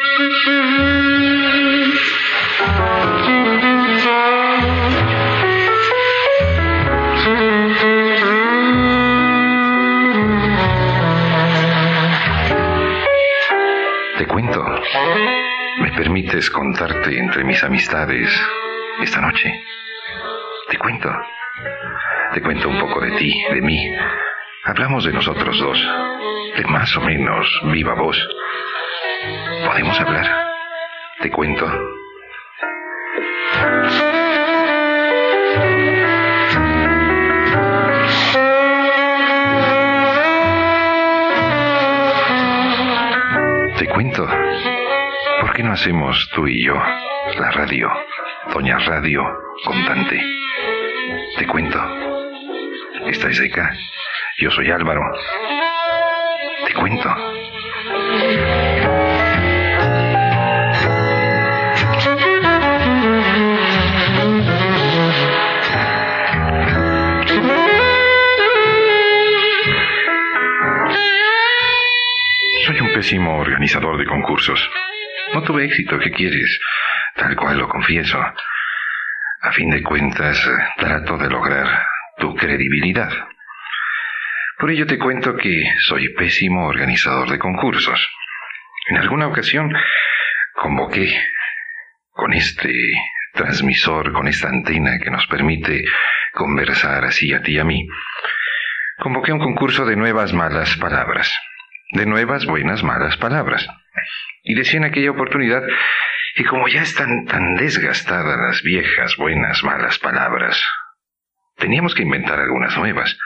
Te cuento. ¿Me permites contarte entre mis amistades esta noche? Te cuento. Te cuento un poco de ti, de mí. Hablamos de nosotros dos, de más o menos viva voz. ¿Podemos hablar? Te cuento. Te cuento. ¿Por qué no hacemos tú y yo la radio, Doña Radio Contante? Te cuento. Esta es Eka. Yo soy Álvaro. Te cuento. Soy un pésimo organizador de concursos. No tuve éxito, ¿qué quieres? Tal cual lo confieso. A fin de cuentas, trato de lograr tu credibilidad. Por ello te cuento que soy pésimo organizador de concursos. En alguna ocasión convoqué con este transmisor, con esta antena que nos permite conversar así a ti y a mí, convoqué un concurso de nuevas malas palabras, de nuevas buenas malas palabras. Y decía en aquella oportunidad que como ya están tan desgastadas las viejas buenas malas palabras, teníamos que inventar algunas nuevas,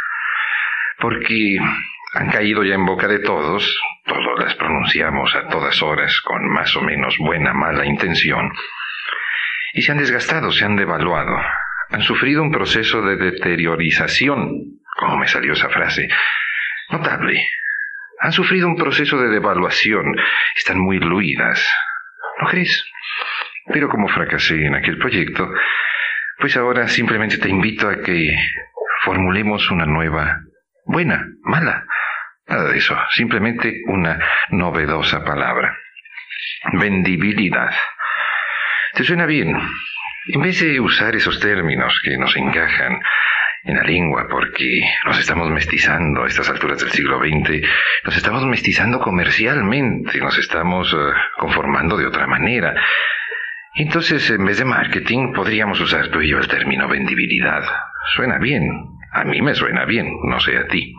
porque han caído ya en boca de todos las pronunciamos a todas horas con más o menos buena mala intención, y se han desgastado, se han devaluado, han sufrido un proceso de deteriorización, como me salió esa frase, notable. Han sufrido un proceso de devaluación, están muy luidas, ¿no crees? Pero como fracasé en aquel proyecto, pues ahora simplemente te invito a que formulemos una nueva, buena, mala, nada de eso, simplemente una novedosa palabra. Vendibilidad. ¿Te suena bien? En vez de usar esos términos que nos encajan en la lengua, porque nos estamos mestizando a estas alturas del siglo XX, nos estamos mestizando comercialmente, nos estamos conformando de otra manera. Entonces, en vez de marketing, podríamos usar tú y yo el término vendibilidad. Suena bien, a mí me suena bien, no sé a ti.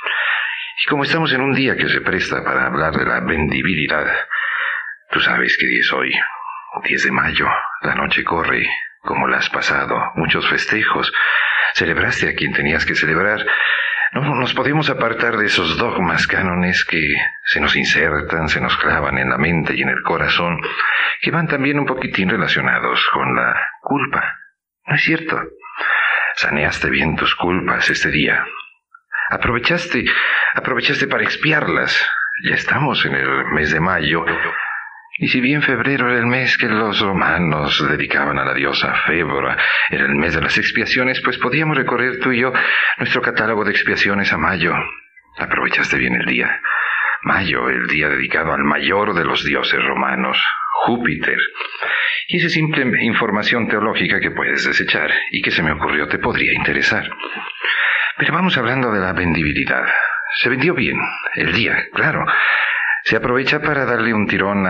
Y como estamos en un día que se presta para hablar de la vendibilidad, tú sabes qué día es hoy, 10 de mayo, la noche corre, como la has pasado, muchos festejos, celebraste a quien tenías que celebrar. No nos podemos apartar de esos dogmas cánones que se nos insertan, se nos clavan en la mente y en el corazón, que van también un poquitín relacionados con la culpa. ¿No es cierto? Saneaste bien tus culpas este día. Aprovechaste para expiarlas. Ya estamos en el mes de mayo. Y si bien febrero era el mes que los romanos dedicaban a la diosa Fébora, era el mes de las expiaciones, pues podíamos recorrer tú y yo nuestro catálogo de expiaciones a mayo. Aprovechaste bien el día. Mayo, el día dedicado al mayor de los dioses romanos, Júpiter. Y esa simple información teológica que puedes desechar y que se me ocurrió te podría interesar. Pero vamos hablando de la vendibilidad. Se vendió bien el día, claro. Se aprovecha para darle un tirón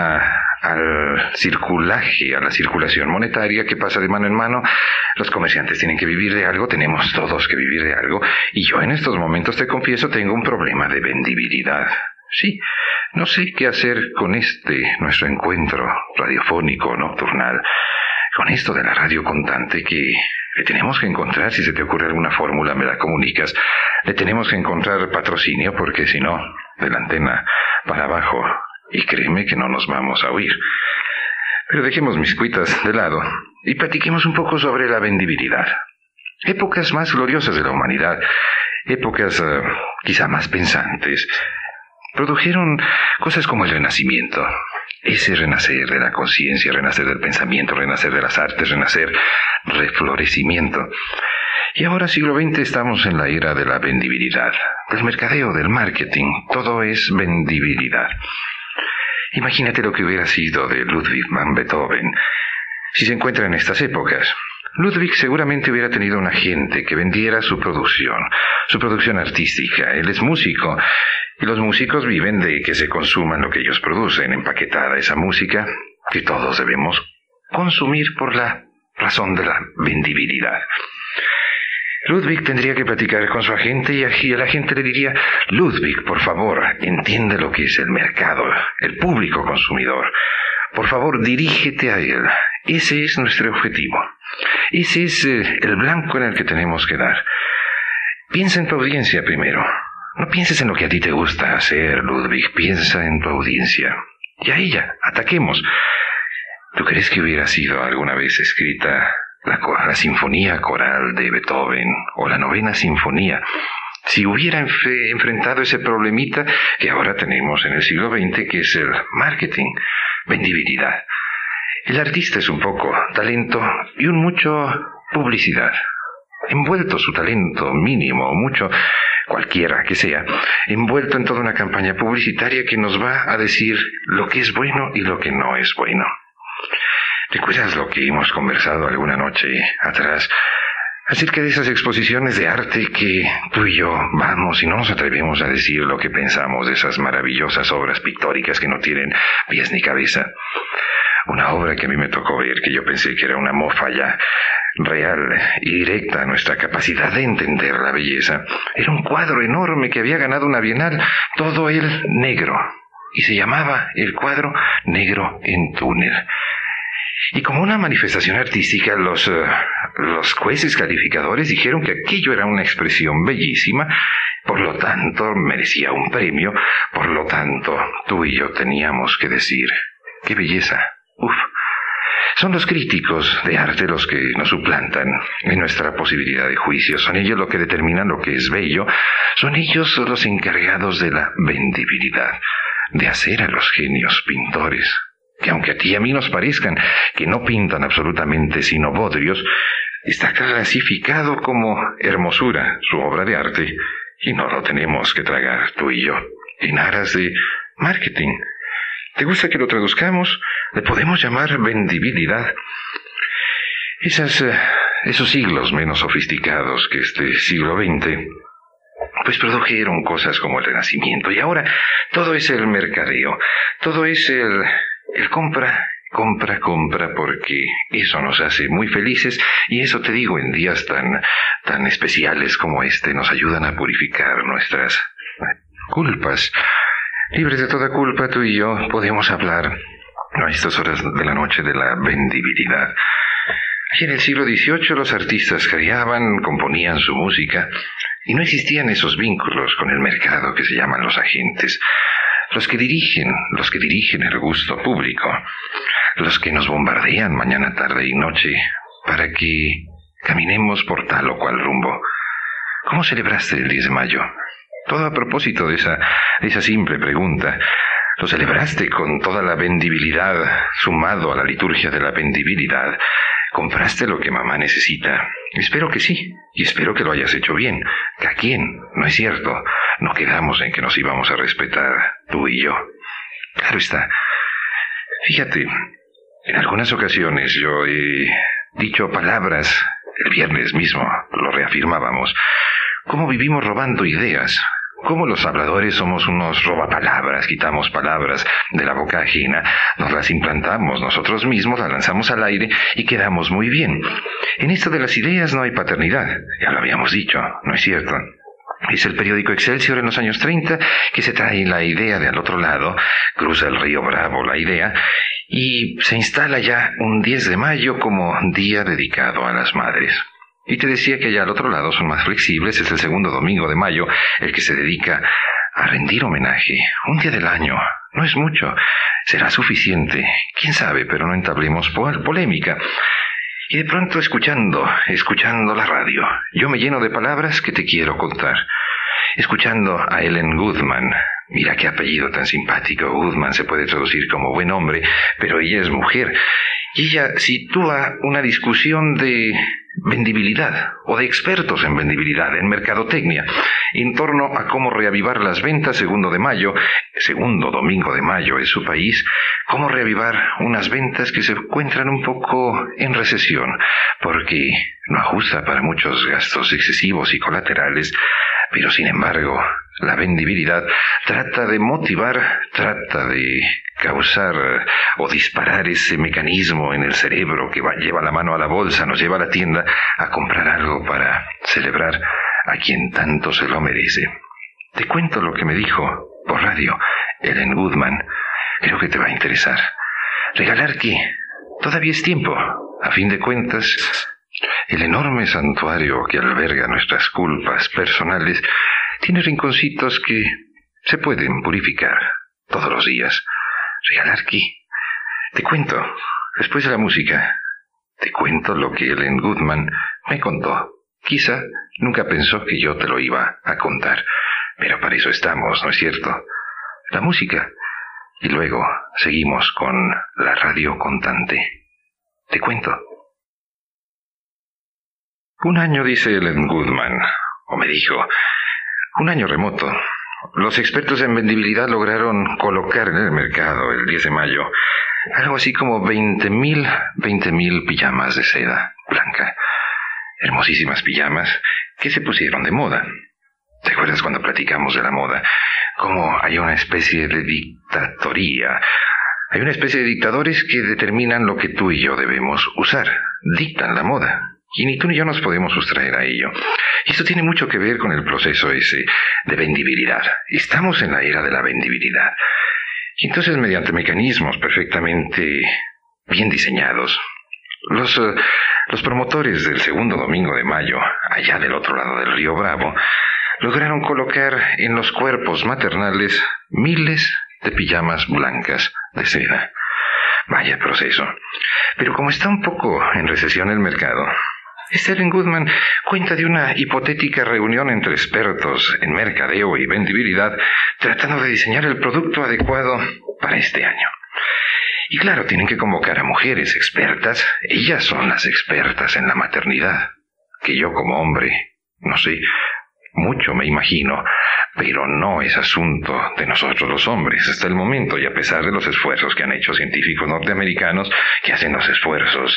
al circulaje, a la circulación monetaria que pasa de mano en mano. Los comerciantes tienen que vivir de algo, tenemos todos que vivir de algo, y yo en estos momentos, te confieso, tengo un problema de vendibilidad. Sí, no sé qué hacer con nuestro encuentro radiofónico nocturnal, con esto de la radio contante que le tenemos que encontrar. Si se te ocurre alguna fórmula, me la comunicas. Le tenemos que encontrar patrocinio, porque si no, de la antena para abajo, y créeme que no nos vamos a oír. Pero dejemos mis cuitas de lado y platiquemos un poco sobre la vendibilidad. Épocas más gloriosas de la humanidad, épocas quizá más pensantes, produjeron cosas como el Renacimiento. Ese renacer de la conciencia, renacer del pensamiento, renacer de las artes, renacer, reflorecimiento. Y ahora, siglo XX, estamos en la era de la vendibilidad, del mercadeo, del marketing. Todo es vendibilidad. Imagínate lo que hubiera sido de Ludwig van Beethoven si se encuentra en estas épocas. Ludwig seguramente hubiera tenido un agente que vendiera su producción artística. Él es músico, y los músicos viven de que se consuman lo que ellos producen, empaquetada esa música que todos debemos consumir por la razón de la vendibilidad. Ludwig tendría que platicar con su agente y el agente le diría: Ludwig, por favor, entiende lo que es el mercado, el público consumidor. Por favor, dirígete a él. Ese es nuestro objetivo. Ese es el blanco en el que tenemos que dar. Piensa en tu audiencia primero. No pienses en lo que a ti te gusta hacer, Ludwig. Piensa en tu audiencia. Y a ella, ataquemos. ¿Tú crees que hubiera sido alguna vez escrita la sinfonía coral de Beethoven o la novena sinfonía si hubiera enfrentado ese problemita que ahora tenemos en el siglo XX, que es el marketing, vendibilidad? El artista es un poco talento y un mucho publicidad. Envuelto su talento mínimo o mucho, cualquiera que sea, envuelto en toda una campaña publicitaria que nos va a decir lo que es bueno y lo que no es bueno. ¿Recuerdas lo que hemos conversado alguna noche atrás acerca de esas exposiciones de arte que tú y yo vamos y no nos atrevemos a decir lo que pensamos de esas maravillosas obras pictóricas que no tienen pies ni cabeza? Una obra que a mí me tocó ver, que yo pensé que era una mofa ya real y directa a nuestra capacidad de entender la belleza. Era un cuadro enorme que había ganado una Bienal, todo él negro, y se llamaba el cuadro Negro en Túnel. Y como una manifestación artística, los jueces calificadores dijeron que aquello era una expresión bellísima, por lo tanto merecía un premio, por lo tanto tú y yo teníamos que decir: ¡qué belleza! ¡Uf! Son los críticos de arte los que nos suplantan en nuestra posibilidad de juicio. Son ellos los que determinan lo que es bello. Son ellos los encargados de la vendibilidad, de hacer a los genios pintores, que aunque a ti y a mí nos parezcan que no pintan absolutamente sino bodrios, está clasificado como hermosura su obra de arte, y no lo tenemos que tragar tú y yo, en aras de marketing. ¿Te gusta que lo traduzcamos? Le podemos llamar vendibilidad. Esos siglos menos sofisticados que este siglo XX, pues produjeron cosas como el Renacimiento, y ahora todo es el mercadeo, todo es el compra, porque eso nos hace muy felices, y eso, te digo, en días tan especiales como este, nos ayudan a purificar nuestras culpas. Libres de toda culpa, tú y yo podemos hablar a estas horas de la noche de la vendibilidad. Allí en el siglo XVIII los artistas creaban, componían su música, y no existían esos vínculos con el mercado que se llaman los agentes, los que dirigen el gusto público, los que nos bombardean mañana, tarde y noche para que caminemos por tal o cual rumbo. ¿Cómo celebraste el 10 de mayo? Todo a propósito de esa simple pregunta. ¿Lo celebraste con toda la vendibilidad, sumado a la liturgia de la vendibilidad? ¿Compraste lo que mamá necesita? Espero que sí, y espero que lo hayas hecho bien. ¿A quién? ¿No es cierto? No quedamos en que nos íbamos a respetar, tú y yo. Claro está. Fíjate, en algunas ocasiones yo he dicho palabras, el viernes mismo lo reafirmábamos, cómo vivimos robando ideas, cómo los habladores somos unos robapalabras, quitamos palabras de la boca ajena, nos las implantamos nosotros mismos, las lanzamos al aire y quedamos muy bien. En esto de las ideas no hay paternidad, ya lo habíamos dicho, ¿no es cierto? Es el periódico Excelsior en los años 30 que se trae la idea de al otro lado, cruza el río Bravo la idea, y se instala ya un 10 de mayo como día dedicado a las madres. Y te decía que allá al otro lado son más flexibles, es el segundo domingo de mayo el que se dedica a rendir homenaje. Un día del año, no es mucho, será suficiente, quién sabe, pero no entablemos polémica. Y de pronto escuchando la radio, yo me lleno de palabras que te quiero contar. Escuchando a Ellen Goodman, mira qué apellido tan simpático, Goodman se puede traducir como buen hombre, pero ella es mujer. Y ella sitúa una discusión de vendibilidad o de expertos en vendibilidad, en mercadotecnia, en torno a cómo reavivar las ventas segundo domingo de mayo en su país, cómo reavivar unas ventas que se encuentran un poco en recesión, porque no ajusta para muchos gastos excesivos y colaterales, pero sin embargo, la vendibilidad trata de motivar, trata de causar o disparar ese mecanismo en el cerebro que lleva la mano a la bolsa, nos lleva a la tienda a comprar algo para celebrar a quien tanto se lo merece. Te cuento lo que me dijo por radio Ellen Goodman. Creo que te va a interesar. ¿Regalar qué? Todavía es tiempo. A fin de cuentas, el enorme santuario que alberga nuestras culpas personales tiene rinconcitos que se pueden purificar todos los días. ¿Regalar qué? Te cuento, después de la música, te cuento lo que Ellen Goodman me contó. Quizá nunca pensó que yo te lo iba a contar, pero para eso estamos, ¿no es cierto? La música. Y luego seguimos con la radio contante. Te cuento. Un año, dice Ellen Goodman, o me dijo, un año remoto. Los expertos en vendibilidad lograron colocar en el mercado el 10 de mayo algo así como 20,000 pijamas de seda blanca. Hermosísimas pijamas que se pusieron de moda. ¿Te acuerdas cuando platicamos de la moda? Como hay una especie de dictatoría. Hay una especie de dictadores que determinan lo que tú y yo debemos usar. Dictan la moda. Y ni tú ni yo nos podemos sustraer a ello. Y esto tiene mucho que ver con el proceso ese de vendibilidad. Estamos en la era de la vendibilidad. Y entonces, mediante mecanismos perfectamente bien diseñados, los promotores del segundo domingo de mayo, allá del otro lado del río Bravo, lograron colocar en los cuerpos maternales miles de pijamas blancas de seda. Vaya proceso. Pero como está un poco en recesión el mercado, Ellen Goodman cuenta de una hipotética reunión entre expertos en mercadeo y vendibilidad tratando de diseñar el producto adecuado para este año. Y claro, tienen que convocar a mujeres expertas. Ellas son las expertas en la maternidad, que yo como hombre, no sé, mucho me imagino, pero no es asunto de nosotros los hombres hasta el momento, y a pesar de los esfuerzos que han hecho científicos norteamericanos, que hacen los esfuerzos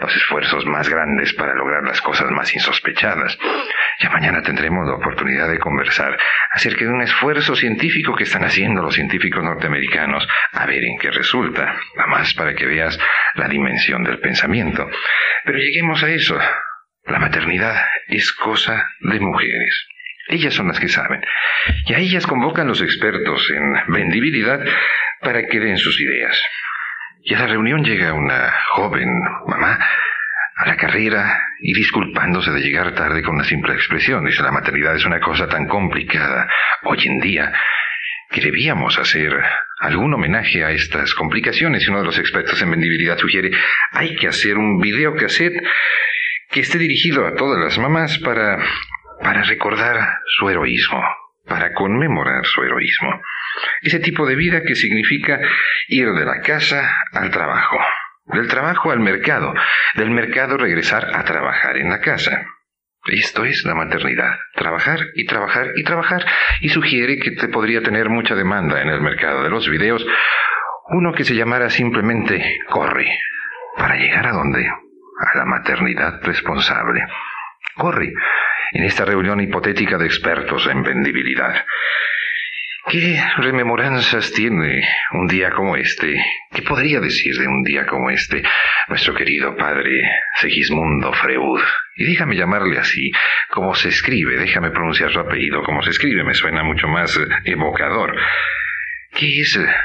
más grandes para lograr las cosas más insospechadas. Ya mañana tendremos la oportunidad de conversar acerca de un esfuerzo científico que están haciendo los científicos norteamericanos, a ver en qué resulta, nada más para que veas la dimensión del pensamiento. Pero lleguemos a eso. La maternidad es cosa de mujeres. Ellas son las que saben. Y a ellas convocan los expertos en vendibilidad para que den sus ideas. Y a la reunión llega una joven mamá a la carrera y disculpándose de llegar tarde con una simple expresión. Dice, la maternidad es una cosa tan complicada hoy en día que debíamos hacer algún homenaje a estas complicaciones. Y uno de los expertos en vendibilidad sugiere, hay que hacer un videocassette que esté dirigido a todas las mamás para recordar su heroísmo, para conmemorar su heroísmo. Ese tipo de vida que significa ir de la casa al trabajo, del trabajo al mercado, del mercado regresar a trabajar en la casa. Esto es la maternidad, trabajar y trabajar y trabajar, y sugiere que te podría tener mucha demanda en el mercado de los videos, uno que se llamara simplemente Corre. ¿Para llegar a dónde? A la maternidad responsable. Corre. En esta reunión hipotética de expertos en vendibilidad. ¿Qué rememoranzas tiene un día como este? ¿Qué podría decir de un día como este nuestro querido padre Segismundo Freud? Y déjame llamarle así, como se escribe, déjame pronunciar su apellido, como se escribe, me suena mucho más evocador. ¿Qué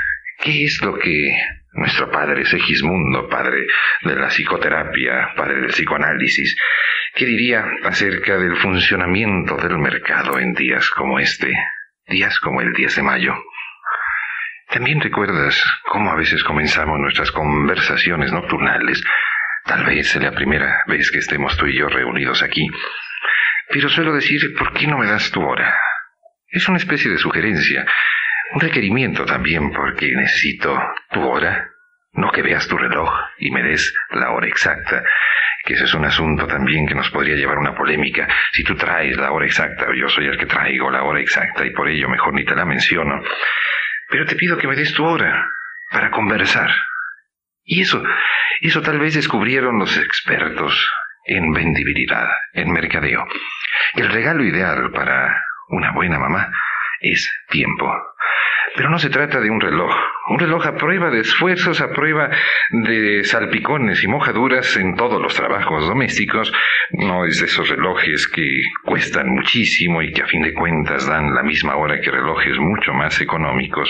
es lo que nuestro padre Segismundo, padre de la psicoterapia, padre del psicoanálisis, qué diría acerca del funcionamiento del mercado en días como este, días como el 10 de mayo? ¿También recuerdas cómo a veces comenzamos nuestras conversaciones nocturnales? Tal vez sea la primera vez que estemos tú y yo reunidos aquí. Pero suelo decir, ¿por qué no me das tu hora? Es una especie de sugerencia, un requerimiento también, porque necesito tu hora, No que veas tu reloj y me des la hora exacta, que ese es un asunto también que nos podría llevar a una polémica. Si tú traes la hora exacta, o yo soy el que traigo la hora exacta, y por ello mejor ni te la menciono. Pero te pido que me des tu hora para conversar. Y eso tal vez descubrieron los expertos en vendibilidad, en mercadeo. El regalo ideal para una buena mamá es tiempo. Pero no se trata de un reloj a prueba de esfuerzos, a prueba de salpicones y mojaduras en todos los trabajos domésticos. No es de esos relojes que cuestan muchísimo y que a fin de cuentas dan la misma hora que relojes mucho más económicos.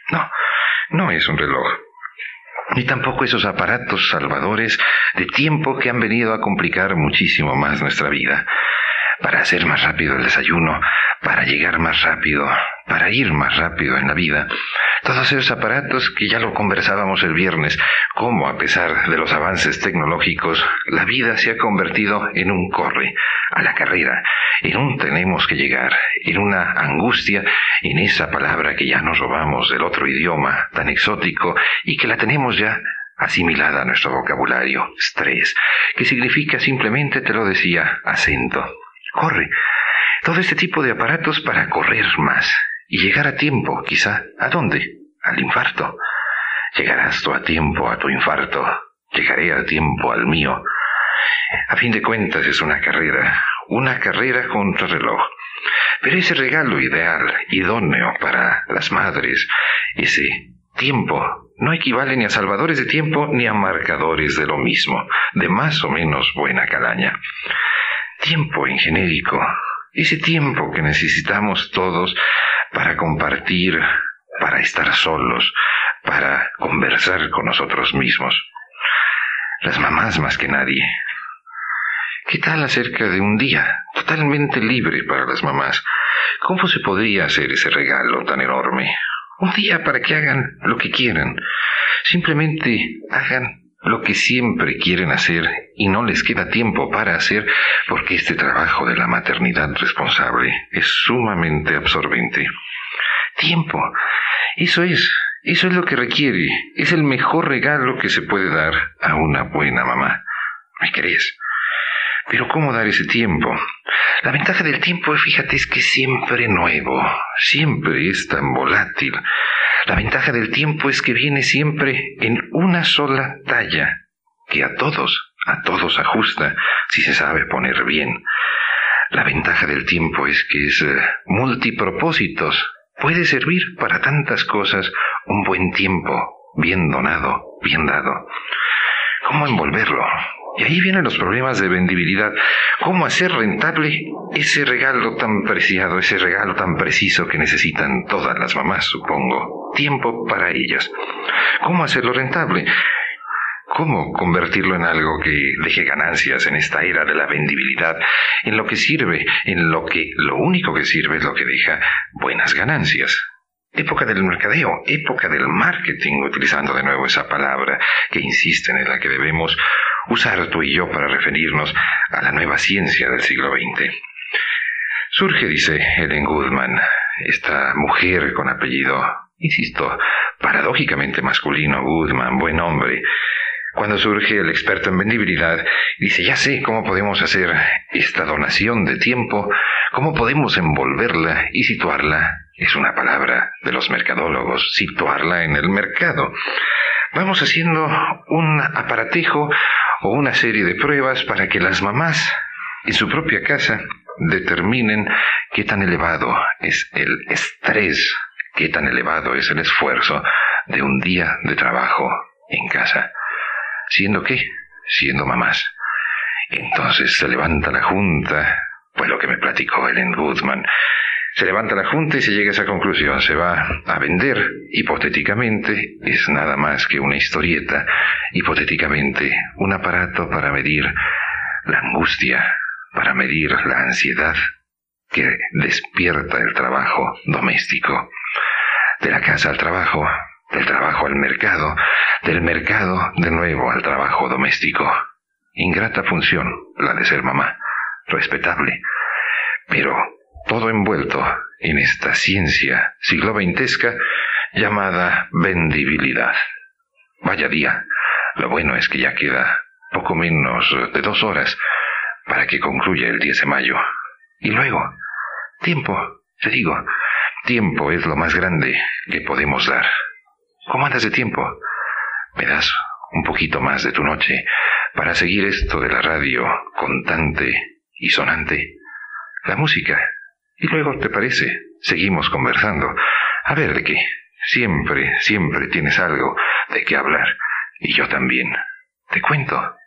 No es un reloj. Ni tampoco esos aparatos salvadores de tiempo que han venido a complicar muchísimo más nuestra vida. Para hacer más rápido el desayuno, para llegar más rápido, para ir más rápido en la vida. Todos esos aparatos que ya lo conversábamos el viernes, cómo a pesar de los avances tecnológicos, la vida se ha convertido en un corre, a la carrera, en un tenemos que llegar, en una angustia, en esa palabra que ya nos robamos del otro idioma tan exótico y que la tenemos ya asimilada a nuestro vocabulario, estrés, que significa simplemente, te lo decía, acento. Corre. Todo este tipo de aparatos para correr más y llegar a tiempo, quizá. ¿A dónde? Al infarto. Llegarás tú a tiempo a tu infarto. Llegaré a tiempo al mío. A fin de cuentas es una carrera contra reloj. Pero ese regalo ideal, idóneo para las madres, ese tiempo, no equivale ni a salvadores de tiempo ni a marcadores de lo mismo, de más o menos buena calaña. Tiempo en genérico, ese tiempo que necesitamos todos para compartir, para estar solos, para conversar con nosotros mismos. Las mamás más que nadie. ¿Qué tal acerca de un día totalmente libre para las mamás? ¿Cómo se podría hacer ese regalo tan enorme? Un día para que hagan lo que quieran. Simplemente hagan lo que siempre quieren hacer y no les queda tiempo para hacer porque este trabajo de la maternidad responsable es sumamente absorbente. Tiempo. Eso es lo que requiere. Es el mejor regalo que se puede dar a una buena mamá. ¿Me crees? Pero ¿cómo dar ese tiempo? La ventaja del tiempo, fíjate, es que es siempre nuevo, siempre es tan volátil. La ventaja del tiempo es que viene siempre en una sola talla, que a todos ajusta, si se sabe poner bien. La ventaja del tiempo es que es multipropósitos. Puede servir para tantas cosas un buen tiempo, bien donado, bien dado. ¿Cómo envolverlo? Y ahí vienen los problemas de vendibilidad. ¿Cómo hacer rentable ese regalo tan preciado, ese regalo tan preciso que necesitan todas las mamás, supongo? Tiempo para ellas. ¿Cómo hacerlo rentable? ¿Cómo convertirlo en algo que deje ganancias en esta era de la vendibilidad? En lo que sirve, en lo que lo único que sirve es lo que deja buenas ganancias. Época del mercadeo, época del marketing, utilizando de nuevo esa palabra que insisten en la que debemos usar tú y yo para referirnos a la nueva ciencia del siglo XX. Surge, dice Ellen Goodman, esta mujer con apellido, insisto, paradójicamente masculino, Goodman, buen hombre. Cuando surge el experto en vendibilidad, dice, ya sé cómo podemos hacer esta donación de tiempo, cómo podemos envolverla y situarla, es una palabra de los mercadólogos, situarla en el mercado. Vamos haciendo un aparatejo o una serie de pruebas para que las mamás en su propia casa determinen qué tan elevado es el estrés, qué tan elevado es el esfuerzo de un día de trabajo en casa. ¿Siendo qué? Siendo mamás. Entonces se levanta la junta, pues lo que me platicó Ellen Goodman. Se levanta la junta y se llega a esa conclusión. Se va a vender, hipotéticamente, es nada más que una historieta, hipotéticamente, un aparato para medir la angustia, para medir la ansiedad que despierta el trabajo doméstico. De la casa al trabajo, del trabajo al mercado, del mercado de nuevo al trabajo doméstico. Ingrata función, la de ser mamá, respetable, pero todo envuelto en esta ciencia sigloventesca llamada vendibilidad. Vaya día. Lo bueno es que ya queda poco menos de 2 horas para que concluya el 10 de mayo. Y luego, tiempo, te digo, tiempo es lo más grande que podemos dar. ¿Cómo andas de tiempo? ¿Me das un poquito más de tu noche para seguir esto de la radio contante y sonante? La música. Y luego, ¿te parece? Seguimos conversando. A ver, ¿de qué? Siempre tienes algo de qué hablar. Y yo también. Te cuento.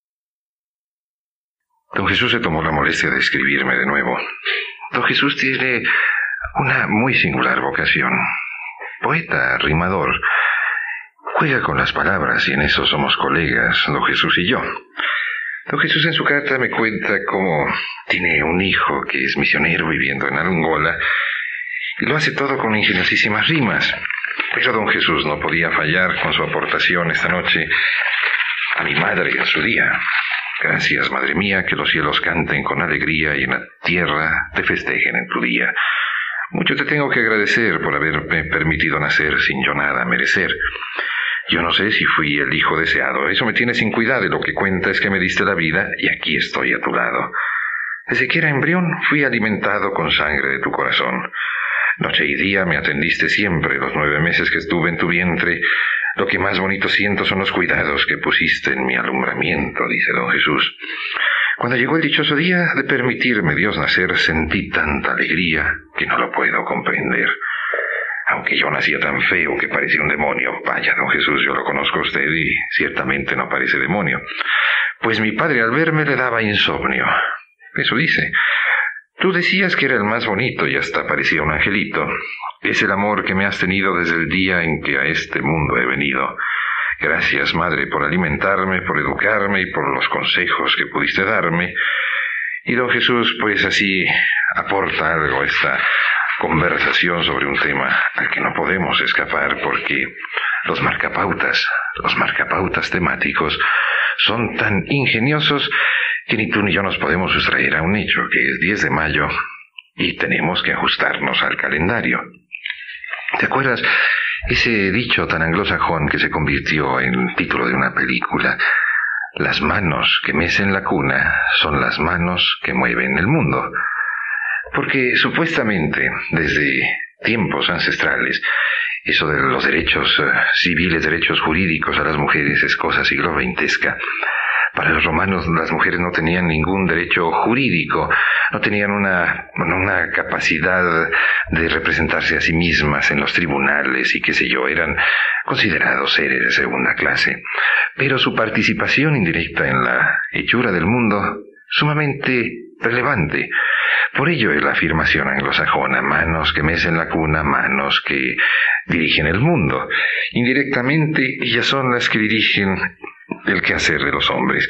Don Jesús se tomó la molestia de escribirme de nuevo. Don Jesús tiene una muy singular vocación. Poeta, rimador. Juega con las palabras y en eso somos colegas, don Jesús y yo. Don Jesús en su carta me cuenta cómo tiene un hijo que es misionero viviendo en Angola y lo hace todo con ingeniosísimas rimas. Pero don Jesús no podía fallar con su aportación esta noche a mi madre en su día. Gracias, madre mía, que los cielos canten con alegría y en la tierra te festejen en tu día. Mucho te tengo que agradecer por haberme permitido nacer sin yo nada merecer. Yo no sé si fui el hijo deseado, eso me tiene sin cuidado y lo que cuenta es que me diste la vida y aquí estoy a tu lado. Desde que era embrión fui alimentado con sangre de tu corazón. Noche y día me atendiste siempre, los 9 meses que estuve en tu vientre. Lo que más bonito siento son los cuidados que pusiste en mi alumbramiento, dice don Jesús. Cuando llegó el dichoso día de permitirme Dios nacer, sentí tanta alegría que no lo puedo comprender. Aunque yo nacía tan feo que parecía un demonio. Vaya, don Jesús, yo lo conozco a usted y ciertamente no parece demonio. Pues mi padre al verme le daba insomnio. Eso dice. Tú decías que era el más bonito y hasta parecía un angelito. Es el amor que me has tenido desde el día en que a este mundo he venido. Gracias, madre, por alimentarme, por educarme y por los consejos que pudiste darme. Y don Jesús, pues así aporta algo a esta conversación sobre un tema al que no podemos escapar porque los marcapautas temáticos son tan ingeniosos que ni tú ni yo nos podemos sustraer a un hecho que es 10 de mayo y tenemos que ajustarnos al calendario. ¿Te acuerdas ese dicho tan anglosajón que se convirtió en título de una película? Las manos que mecen la cuna son las manos que mueven el mundo. Porque supuestamente, desde tiempos ancestrales, eso de los derechos civiles, derechos jurídicos a las mujeres es cosa siglo XXesca. Para los romanos las mujeres no tenían ningún derecho jurídico, no tenían una capacidad de representarse a sí mismas en los tribunales y qué sé yo, eran considerados seres de segunda clase. Pero su participación indirecta en la hechura del mundo, sumamente relevante. Por ello es la afirmación anglosajona, manos que mecen la cuna, manos que dirigen el mundo. Indirectamente ellas son las que dirigen el quehacer de los hombres.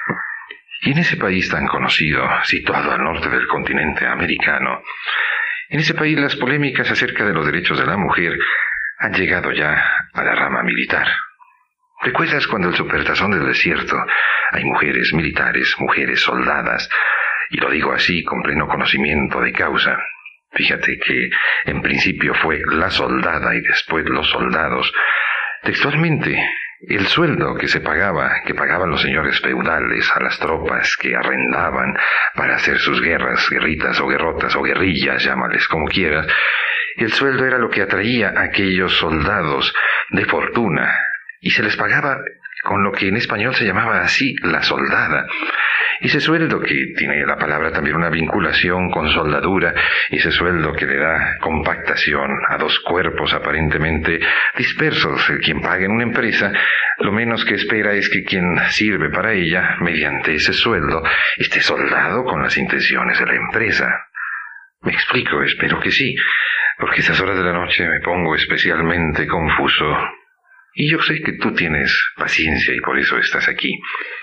Y en ese país tan conocido, situado al norte del continente americano, en ese país las polémicas acerca de los derechos de la mujer han llegado ya a la rama militar. ¿Recuerdas cuando el supertazón del desierto hay mujeres militares, mujeres soldadas? Y lo digo así con pleno conocimiento de causa. Fíjate que en principio fue la soldada y después los soldados. Textualmente, el sueldo que pagaban los señores feudales a las tropas que arrendaban para hacer sus guerras, guerritas o guerrotas o guerrillas, llámales como quieras, el sueldo era lo que atraía a aquellos soldados de fortuna y se les pagaba con lo que en español se llamaba así la soldada. Ese sueldo que tiene la palabra también una vinculación con soldadura, ese sueldo que le da compactación a dos cuerpos aparentemente dispersos. Quien paga en una empresa, lo menos que espera es que quien sirve para ella, mediante ese sueldo, esté soldado con las intenciones de la empresa. ¿Me explico? Espero que sí, porque a estas horas de la noche me pongo especialmente confuso. Y yo sé que tú tienes paciencia y por eso estás aquí.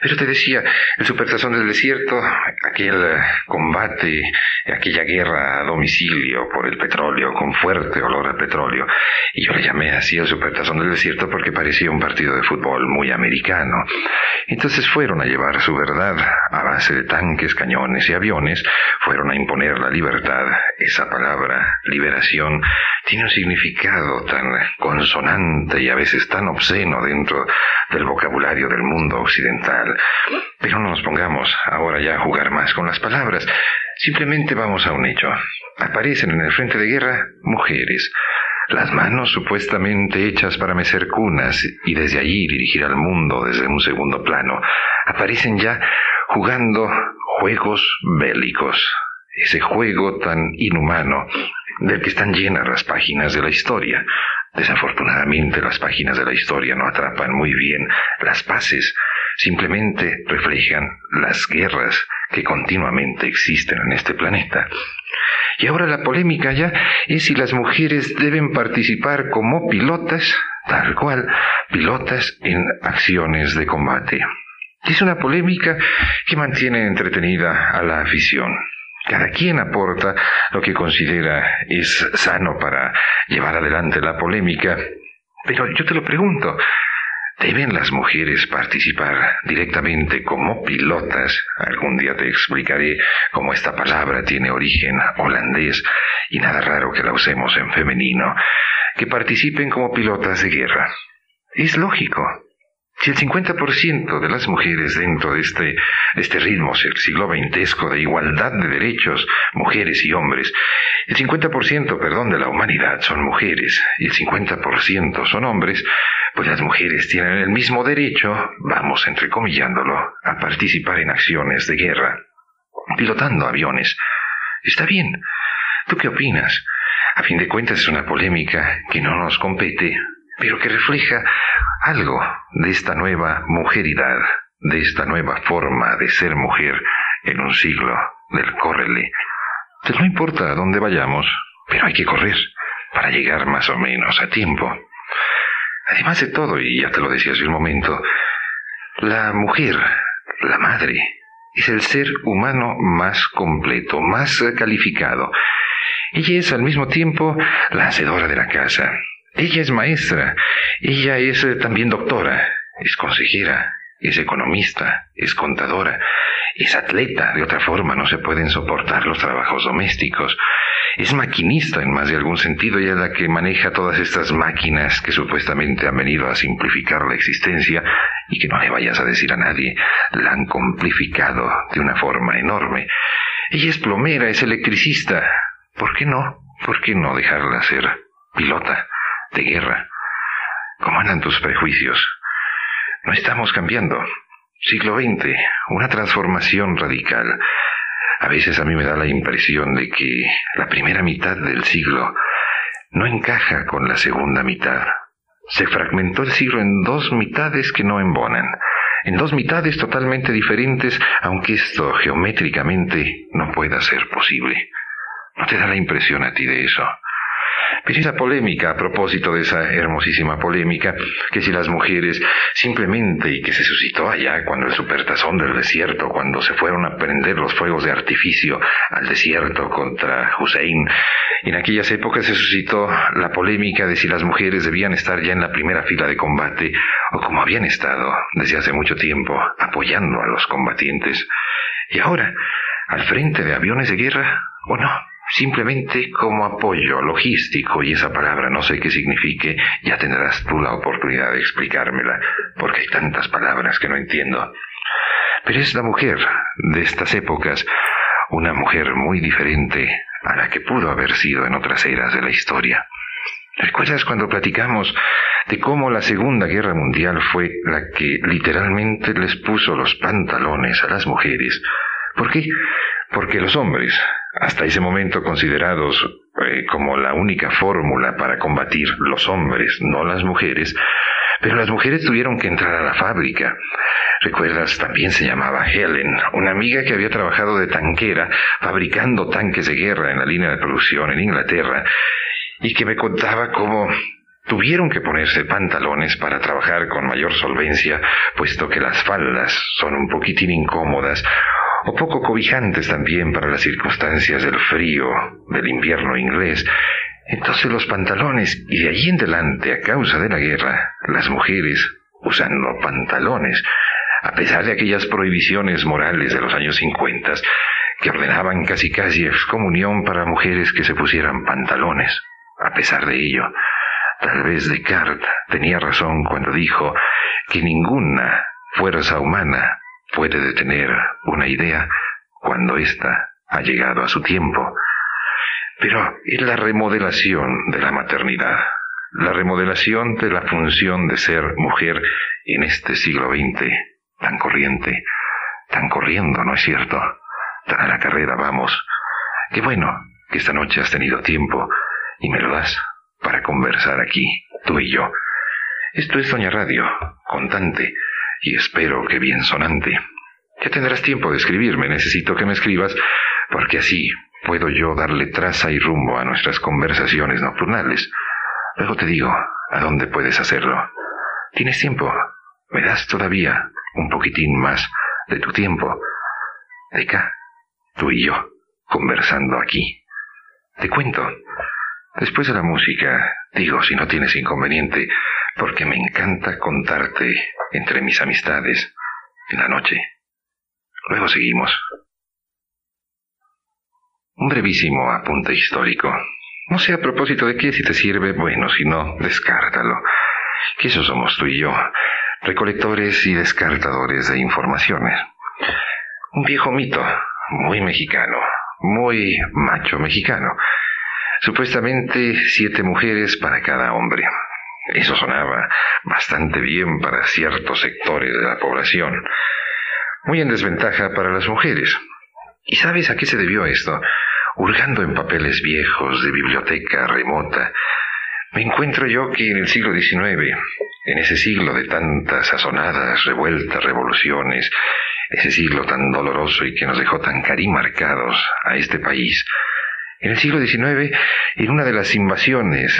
Pero te decía, el Supertazón del Desierto, aquel combate, aquella guerra a domicilio por el petróleo, con fuerte olor a petróleo, y yo le llamé así el Supertazón del Desierto porque parecía un partido de fútbol muy americano. Entonces fueron a llevar su verdad a base de tanques, cañones y aviones, fueron a imponer la libertad. Esa palabra, liberación, tiene un significado tan consonante y a veces tan obsceno dentro del vocabulario del mundo occidental. Pero no nos pongamos ahora ya a jugar más con las palabras. Simplemente vamos a un hecho. Aparecen en el frente de guerra mujeres. Las manos supuestamente hechas para mecer cunas y desde allí dirigir al mundo desde un segundo plano. Aparecen ya jugando juegos bélicos. Ese juego tan inhumano del que están llenas las páginas de la historia. Desafortunadamente las páginas de la historia no atrapan muy bien las paces, simplemente reflejan las guerras que continuamente existen en este planeta. Y ahora la polémica ya es si las mujeres deben participar como pilotas, tal cual, pilotas en acciones de combate. Es una polémica que mantiene entretenida a la afición. Cada quien aporta lo que considera es sano para llevar adelante la polémica. Pero yo te lo pregunto, ¿deben las mujeres participar directamente como pilotas? Algún día te explicaré cómo esta palabra tiene origen holandés y nada raro que la usemos en femenino. Que participen como pilotas de guerra. Es lógico. Si el 50% de las mujeres dentro de este ritmo del siglo XX de igualdad de derechos, mujeres y hombres, el 50%, de la humanidad son mujeres y el 50% son hombres, pues las mujeres tienen el mismo derecho, vamos entrecomillándolo, a participar en acciones de guerra, pilotando aviones. Está bien. ¿Tú qué opinas? A fin de cuentas es una polémica que no nos compete, pero que refleja algo de esta nueva mujeridad, de esta nueva forma de ser mujer en un siglo del córrele. Pues no importa a dónde vayamos, pero hay que correr para llegar más o menos a tiempo. Además de todo, y ya te lo decía hace un momento, la mujer, la madre, es el ser humano más completo, más calificado. Ella es al mismo tiempo la hacedora de la casa. Ella es maestra, ella es también doctora, es consejera, es economista, es contadora, es atleta, de otra forma no se pueden soportar los trabajos domésticos, es maquinista en más de algún sentido, ella es la que maneja todas estas máquinas que supuestamente han venido a simplificar la existencia y que no le vayas a decir a nadie, la han complificado de una forma enorme. Ella es plomera, es electricista, ¿por qué no? ¿Por qué no dejarla ser pilota de guerra? ¿Cómo andan tus prejuicios? No estamos cambiando. Siglo XX, una transformación radical. A veces a mí me da la impresión de que la primera mitad del siglo no encaja con la segunda mitad. Se fragmentó el siglo en dos mitades que no embonan, en dos mitades totalmente diferentes, aunque esto geométricamente no pueda ser posible. ¿No te da la impresión a ti de eso? Pero esa polémica, a propósito de esa hermosísima polémica, que si las mujeres simplemente, y que se suscitó allá cuando el Supertazón del Desierto, cuando se fueron a prender los fuegos de artificio al desierto contra Hussein, en aquellas épocas se suscitó la polémica de si las mujeres debían estar ya en la primera fila de combate, o como habían estado desde hace mucho tiempo, apoyando a los combatientes, y ahora, al frente de aviones de guerra, ¿o no? Simplemente como apoyo logístico, y esa palabra no sé qué signifique, ya tendrás tú la oportunidad de explicármela, porque hay tantas palabras que no entiendo. Pero es la mujer de estas épocas, una mujer muy diferente a la que pudo haber sido en otras eras de la historia. ¿Recuerdas cuando platicamos de cómo la Segunda Guerra Mundial fue la que literalmente les puso los pantalones a las mujeres? ¿Por qué? Porque los hombres, hasta ese momento considerados como la única fórmula para combatir, los hombres, no las mujeres, pero las mujeres tuvieron que entrar a la fábrica. ¿Recuerdas? También se llamaba Helen, una amiga que había trabajado de tanquera, fabricando tanques de guerra en la línea de producción en Inglaterra, y que me contaba cómo tuvieron que ponerse pantalones para trabajar con mayor solvencia, puesto que las faldas son un poquitín incómodas, o poco cobijantes también para las circunstancias del frío del invierno inglés. Entonces los pantalones, y de allí en adelante, a causa de la guerra, las mujeres usando pantalones, a pesar de aquellas prohibiciones morales de los años 50, que ordenaban casi excomunión para mujeres que se pusieran pantalones. A pesar de ello, tal vez Descartes tenía razón cuando dijo que ninguna fuerza humana puede detener una idea cuando ésta ha llegado a su tiempo. Pero es la remodelación de la maternidad, la remodelación de la función de ser mujer en este siglo XX, tan corriente, tan corriendo, ¿no es cierto? Tan a la carrera vamos. Qué bueno que esta noche has tenido tiempo y me lo das para conversar aquí, tú y yo. Esto es Doña Radio, contante y espero que bien sonante. Ya tendrás tiempo de escribirme, necesito que me escribas, porque así puedo yo darle traza y rumbo a nuestras conversaciones nocturnales. Luego te digo a dónde puedes hacerlo. ¿Tienes tiempo? ¿Me das todavía un poquitín más de tu tiempo? Deca, tú y yo, conversando aquí. Te cuento. Después de la música, digo si no tienes inconveniente, porque me encanta contarte entre mis amistades en la noche. Luego seguimos. Un brevísimo apunte histórico. No sé a propósito de qué, si te sirve, bueno, si no, descártalo. Que eso somos tú y yo, recolectores y descartadores de informaciones. Un viejo mito, muy mexicano, muy macho mexicano. Supuestamente 7 mujeres para cada hombre. Eso sonaba bastante bien para ciertos sectores de la población. Muy en desventaja para las mujeres. ¿Y sabes a qué se debió esto? Hurgando en papeles viejos de biblioteca remota, me encuentro yo que en el siglo XIX, en ese siglo de tantas sazonadas, revueltas, revoluciones, ese siglo tan doloroso y que nos dejó tan carimarcados a este país, en el siglo XIX, en una de las invasiones,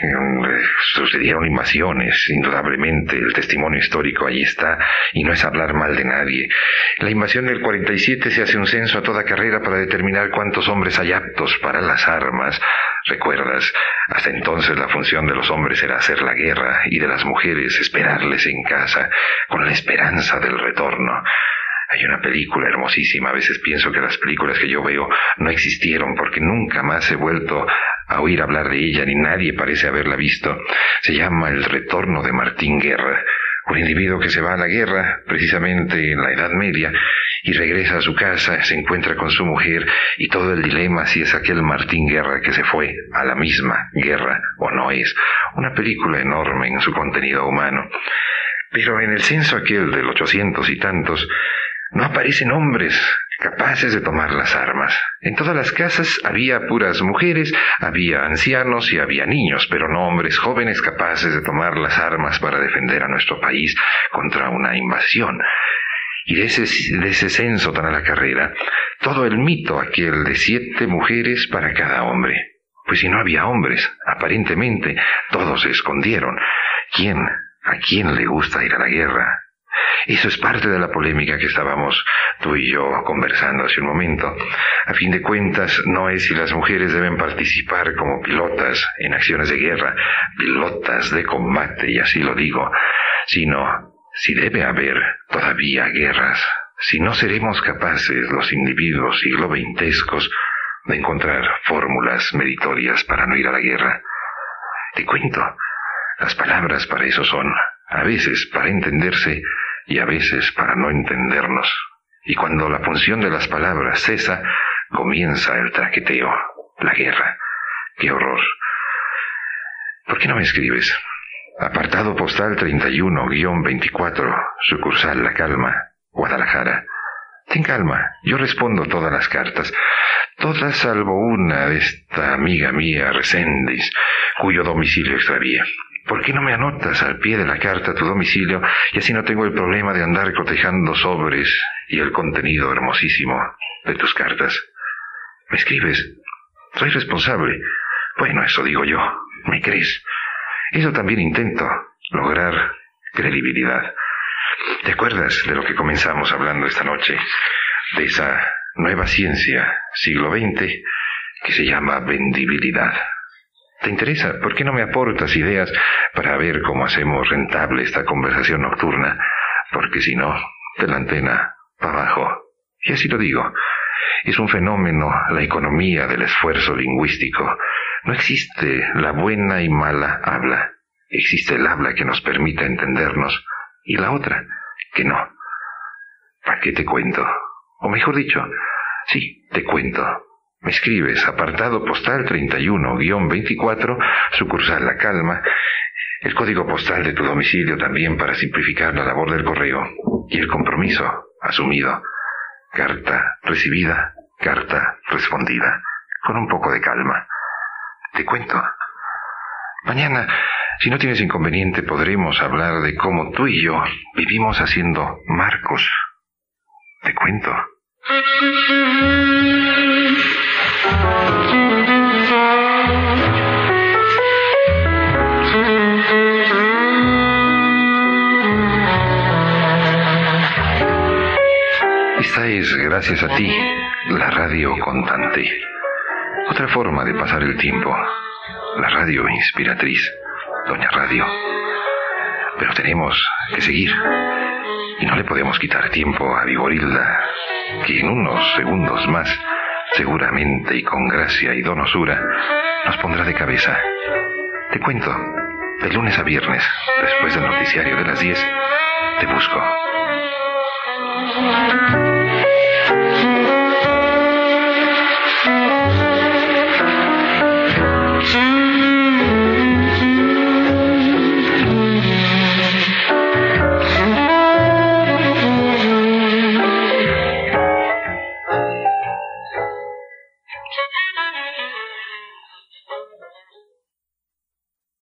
sucedieron invasiones, indudablemente, el testimonio histórico ahí está, y no es hablar mal de nadie. La invasión del 47 se hace un censo a toda carrera para determinar cuántos hombres hay aptos para las armas. ¿Recuerdas? Hasta entonces la función de los hombres era hacer la guerra, y de las mujeres esperarles en casa, con la esperanza del retorno. Hay una película hermosísima, a veces pienso que las películas que yo veo no existieron porque nunca más he vuelto a oír hablar de ella, ni nadie parece haberla visto. Se llama El retorno de Martín Guerra, un individuo que se va a la guerra, precisamente en la Edad Media, y regresa a su casa, se encuentra con su mujer, y todo el dilema si es aquel Martín Guerra que se fue a la misma guerra o no es. Una película enorme en su contenido humano. Pero en el censo aquel del 800 y tantos, no aparecen hombres capaces de tomar las armas. En todas las casas había puras mujeres, había ancianos y había niños, pero no hombres jóvenes capaces de tomar las armas para defender a nuestro país contra una invasión. Y de ese censo tan a la carrera, todo el mito aquel de 7 mujeres para cada hombre. Pues si no había hombres, aparentemente todos se escondieron. ¿A quién le gusta ir a la guerra? Eso es parte de la polémica que estábamos tú y yo conversando hace un momento. A fin de cuentas, no es si las mujeres deben participar como pilotas en acciones de guerra, pilotas de combate, y así lo digo, sino si debe haber todavía guerras, si no seremos capaces los individuos sigloventescos de encontrar fórmulas meritorias para no ir a la guerra. Te cuento, las palabras para eso son, a veces para entenderse y a veces para no entendernos. Y cuando la función de las palabras cesa, comienza el traqueteo, la guerra. ¡Qué horror! ¿Por qué no me escribes? Apartado postal 31-24, sucursal La Calma, Guadalajara. Ten calma, yo respondo todas las cartas, todas salvo una de esta amiga mía, Reséndiz, cuyo domicilio extravié. ¿Por qué no me anotas al pie de la carta tu domicilio y así no tengo el problema de andar cotejando sobres y el contenido hermosísimo de tus cartas? ¿Me escribes? Soy responsable. Bueno, eso digo yo. ¿Me crees? Eso también intento, lograr credibilidad. ¿Te acuerdas de lo que comenzamos hablando esta noche? De esa nueva ciencia, siglo XX, que se llama vendibilidad. ¿Te interesa? ¿Por qué no me aportas ideas para ver cómo hacemos rentable esta conversación nocturna? Porque si no, de la antena para abajo. Y así lo digo. Es un fenómeno la economía del esfuerzo lingüístico. No existe la buena y mala habla. Existe el habla que nos permita entendernos y la otra que no. ¿Para qué te cuento? O mejor dicho, sí, te cuento. Me escribes apartado postal 31-24, sucursal La Calma, el código postal de tu domicilio también para simplificar la labor del correo y el compromiso asumido. Carta recibida, carta respondida, con un poco de calma. Te cuento. Mañana, si no tienes inconveniente, podremos hablar de cómo tú y yo vivimos haciendo marcos. Te cuento. Esta es, gracias a ti, la radio contante. Otra forma de pasar el tiempo. La radio inspiratriz, Doña Radio. Pero tenemos que seguir. Y no le podemos quitar tiempo a Viborilda, que en unos segundos más, seguramente y con gracia y donosura, nos pondrá de cabeza. Te cuento, de lunes a viernes, después del noticiario de las 10, te busco.